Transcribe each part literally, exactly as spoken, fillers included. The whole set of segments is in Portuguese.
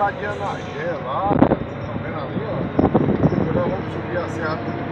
lá de Anagé, lá, né? Tá vendo ali, ó? Depois nós vamos subir a serra do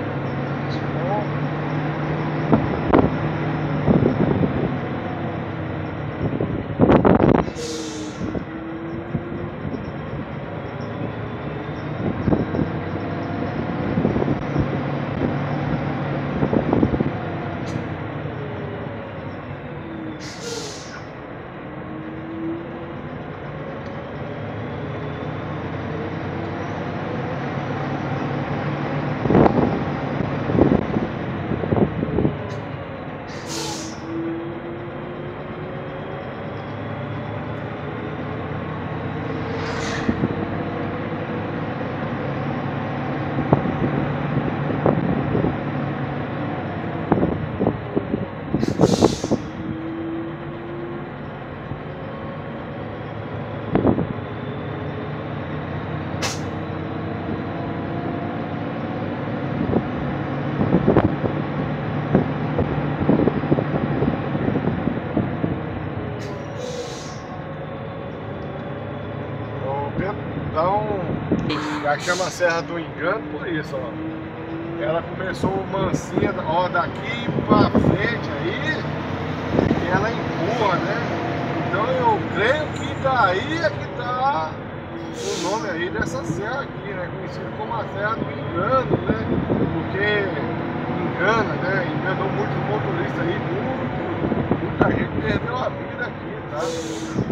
Então, já chama a Serra do Engano por isso, ó. Ela começou mansinha, ó, daqui pra frente aí, e ela empurra, né? Então eu creio que daí é que tá o nome aí dessa serra aqui, né? Conhecido como a Serra do Engano, né? Porque engana, né? Enganou muitos motoristas aí, muito, muita gente perdeu a vida aqui, tá?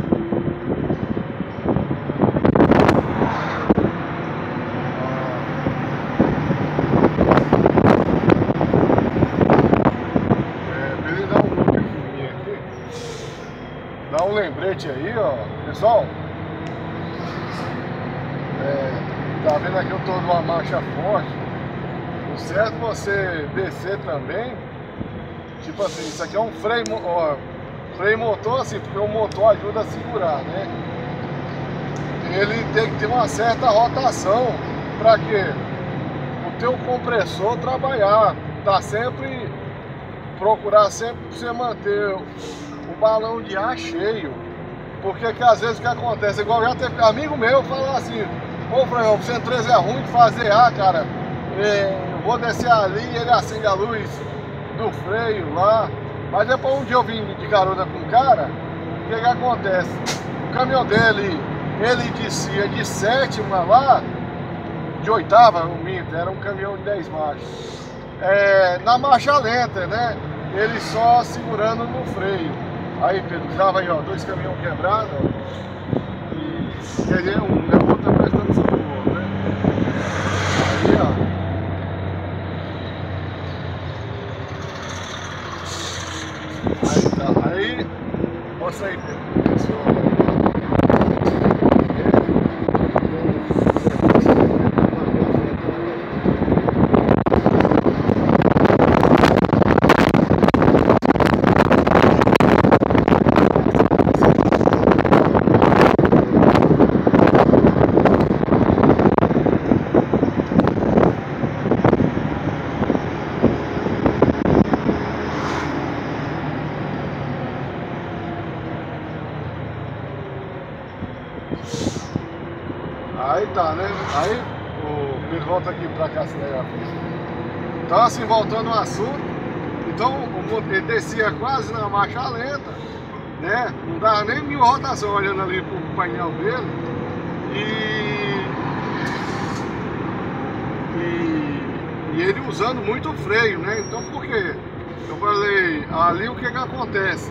Dá um lembrete aí, ó, pessoal. É, tá vendo aqui eu tô numa marcha forte. O certo você descer também. Tipo assim, isso aqui é um freio, ó, freio motor assim, porque o motor ajuda a segurar, né? Ele tem que ter uma certa rotação para que o teu compressor trabalhar. Tá sempre, procurar sempre você manter o balão de ar cheio, porque que às vezes o que acontece, igual já teve amigo meu falar assim: ô Franhão, você treze é ruim de fazer ar, cara, eu vou descer ali e ele acende a luz do freio lá. Mas depois um dia eu vim de carona com um cara, o que que acontece? O caminhão dele, ele descia de sétima lá, de oitava, no minto, era um caminhão de dez marchas, é, na marcha lenta, né? Ele só segurando no freio. Aí, Pedro, tava aí, ó, dois caminhões quebrados, ó. E quer dizer, um, né, o outro tá prestando socorro, né? Aí, ó. Aí tá, aí, mostra aí, Pedro, pessoal. Aí tá, né? Aí o Pedro volta aqui pra cá, acelerar. Então, assim, voltando ao assunto, então o ele descia quase na marcha lenta, né? Não dava nem mil rotação olhando ali pro painel dele. E, e, e ele usando muito freio, né? Então, por quê? Eu falei, ali o que que acontece?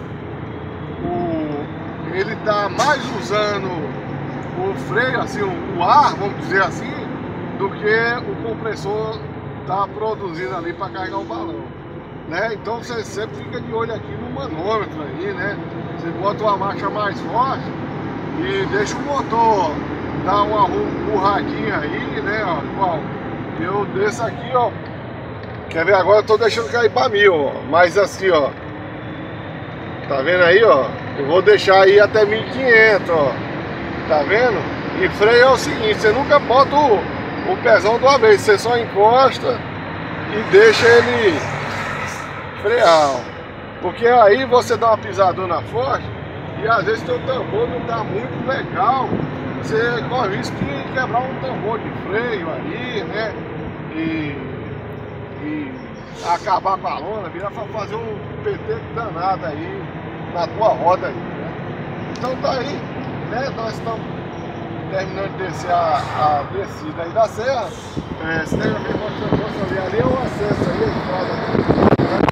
O, ele tá mais usando o freio, assim, o ar, vamos dizer assim, do que o compressor tá produzindo ali para carregar o balão, né? Então você sempre fica de olho aqui no manômetro aí, né? Você bota uma marcha mais forte e deixa o motor dar uma burradinha aí, né? Ó, igual eu desço aqui, ó. Quer ver? Agora eu tô deixando cair para mil, ó. Mas assim, ó. Tá vendo aí, ó? Eu vou deixar aí até mil e quinhentos, ó. Tá vendo? E freio é o seguinte, você nunca bota o, o pezão de uma vez, você só encosta e deixa ele frear, ó. Porque aí você dá uma pisadona forte e às vezes teu tambor não tá muito legal, você corre o risco de quebrar um tambor de freio ali, né? E, e acabar com a lona, virar pra fazer um P T danado aí na tua roda aí, né? Então tá aí, né? Nós estamos terminando de descer a, a descida aí da serra. É, se der a ver mostrando ali, ali é o acesso aí, a estrada.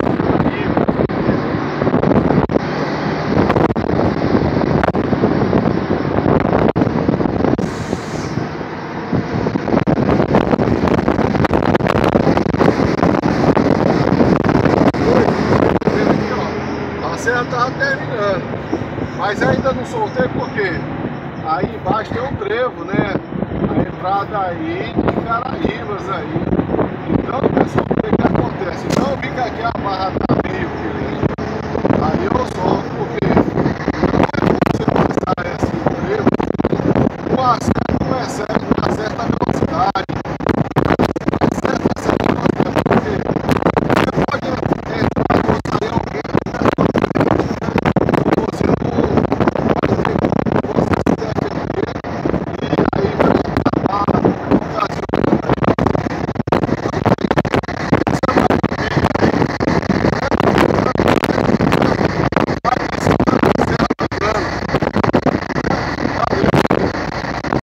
A serra estava terminando, mas ainda não soltei porque aí embaixo tem um trevo, né? A entrada aí de Caraíbas aí. Então, pessoal, o que que acontece? Então fica aqui a barra